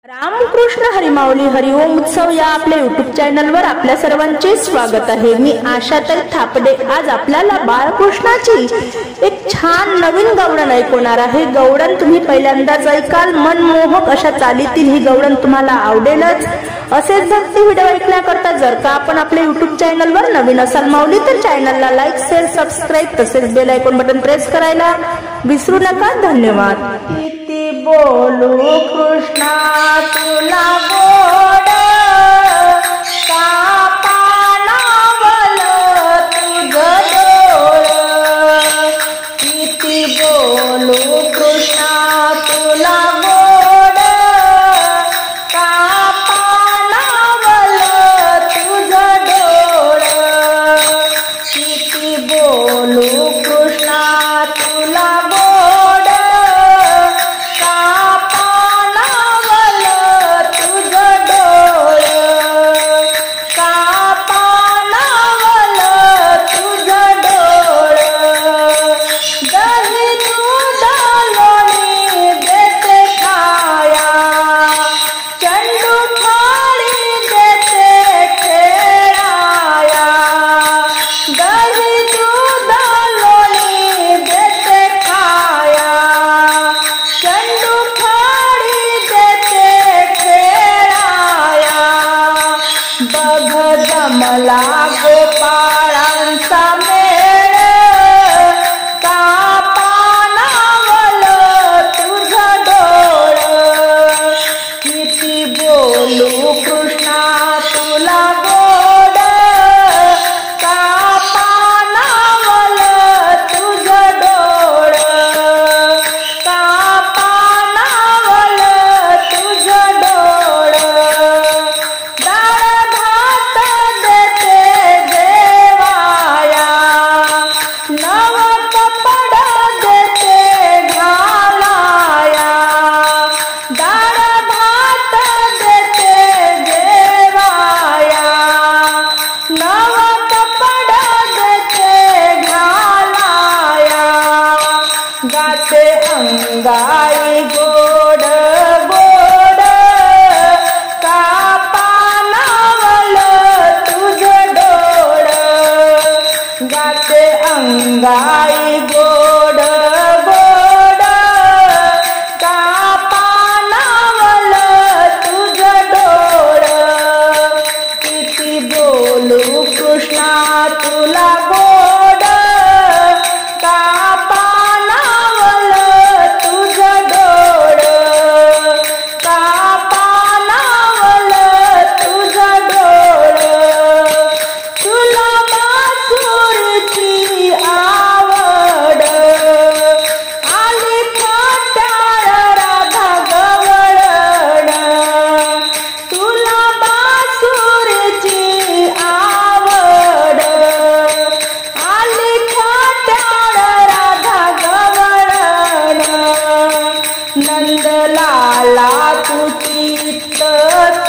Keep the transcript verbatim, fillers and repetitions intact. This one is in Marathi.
रामकृष्ण हरिमाऊली हरिओम उत्सव या आपल्या यूट्यूब चॅनलवर आपल्या सर्वांचे स्वागत आहे। मी आशाताई थापडे आज आपल्याला बाळकृष्णाची एक छान नवीन गवळण ऐकवणार आहे। गवळण तुम्ही पहिल्यांदाच ऐकाल, मनमोहक अशा चालीतील ही गवळण तुम्हाला आवडेलच। असेच भक्ती व्हिडिओ ऐकण्याकरता जर का आपण आपल्या यूट्यूब चॅनलवर नवीन असाल माऊली तर चॅनलला लाईक शेअर सबस्क्राईब तसेच बेल आयकॉन बटन प्रेस करायला विसरू नका। धन्यवाद। किती बोलू कृष्णा तुला गोड का पानावल तुझं डोळ, किती बोलू कृष्णा तुला गोड का पानावल तुझं डोळ, किती बोलू कृष्णा तुला गोड का पानावल तुझं डोळ, का पानावल तुझं डोळ, दही दूध लोणी देते खाया, चंडू थाळी देते खेळाया, दही दूध लोणी देते खाया, चंडू थाळी देते खेळाया, बघ जमला गोपाळांचा मेळ का पानावल तुझं डोळ, किती बोलू कृष्णा तुला गोड का पानावल तुझं डोळ, का पानावल तुझं डोळ, डाळ भात देते देवाया, नव कपड देते घालाया, डाळ भात देते देवाया, नव कपड देते घालाया, गाते अंगाई गोड गोड का पानावल तुझं डोळ, गाते अंगाई गोड गोड का पानावल तुझं डोळ, किती बोलू कृष्णा तुला गोड का पानावल तुझं डोळ, का पानावल तुझं डोळ, तुला बासुरीची आवड आली फाट्याळ राधा गवळण, तुला बासुरीची आवड आली फाट्याळ राधा गवळण, नंदलाला तू चित्त